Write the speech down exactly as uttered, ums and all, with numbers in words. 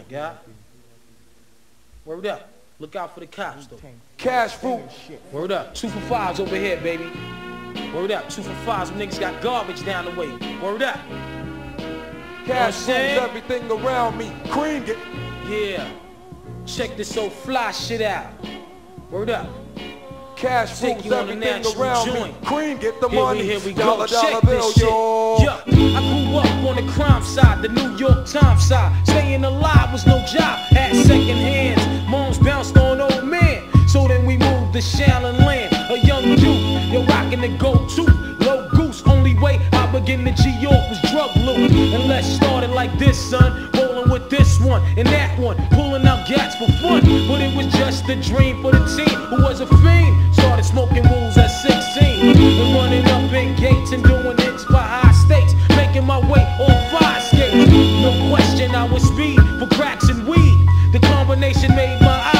God. Word up. Look out for the cops, though. Cash fruit. Word up. Two for fives over here, baby. Word up. Two for fives. Some niggas got garbage down the way. Word up. Cash fruit is everything around me. Cream it. Yeah. Check this old fly shit out. Word up. Cash fruit is everything around me. Cream get the here money. We, here we dollar, go. dollar Check bill, this yo. shit. Yeah. I grew up on the crime side, the New York Times side. Staying alive was no job. Had second hands. Moms bounced on old man. So then we moved to Shallon Land. A young youth, you're rocking the go-to. Low goose, only way I begin to G-York was drug loot. And let's start it like this, son. Rolling with this one and that one. Pulling out gats for fun. But it was just a dream for the team who was a fiend. Started smoking rules at sixteen. And running up in gates and doing hits by high stakes. Making my way on fire skates. No question I was speed for cracks and weed. The combination made my eyes